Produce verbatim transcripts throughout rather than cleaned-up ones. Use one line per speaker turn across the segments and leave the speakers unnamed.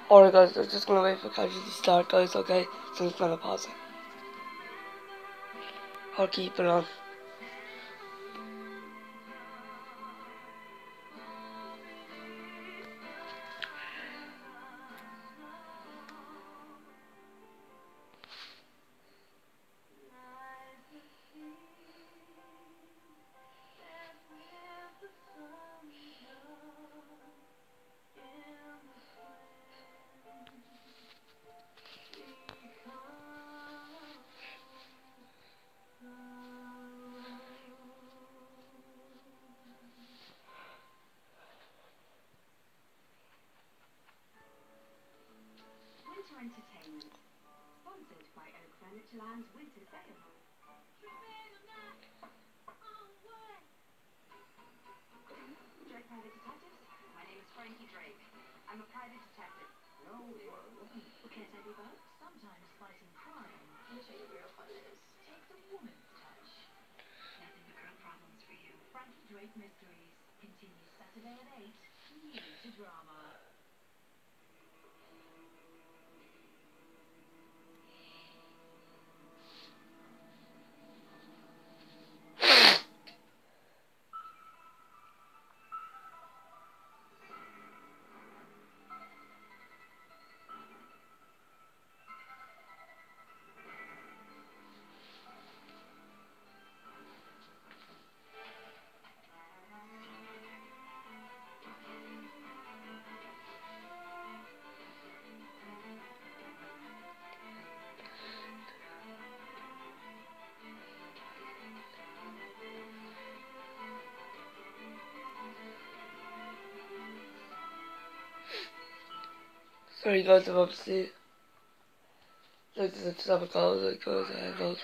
Alright guys, I'm just gonna wait for Kaji to start guys, okay? So I'm just gonna pause it. I'll keep it on.
Entertainment, sponsored by Oak Furnitureland's Winter Sale. Drake Private Detectives. My name is Frankie Drake. I'm a private detective. No, well, well, can't I be both? Sometimes fighting crime. Let me show you where real fun is. Take the woman's touch. Nothing but girl problems for you. Frankie Drake Mysteries continues Saturday at eight. New to drama.
Sorry guys, I'm obviously like to just have a call like guys I have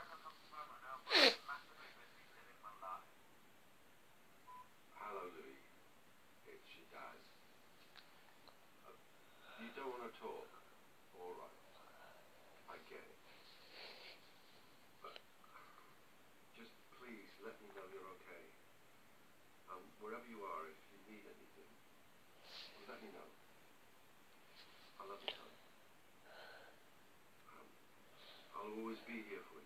Hello, Louis. It's your dad. Uh, you don't want to talk? All right. I get it. But just please let me know you're okay. Um, wherever you are, if you need anything, let me know. I love you, son. Um, I'll always be here for you.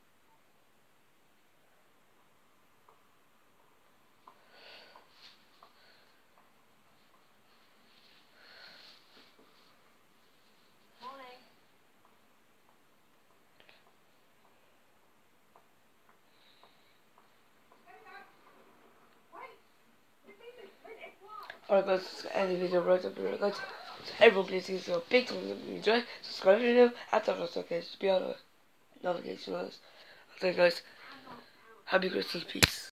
Alright guys, let's end the video right up here guys. So everyone please give us a big thumbs up if you enjoy, subscribe to the video, and turn on notifications to be on the notification list. Okay guys, happy Christmas, peace.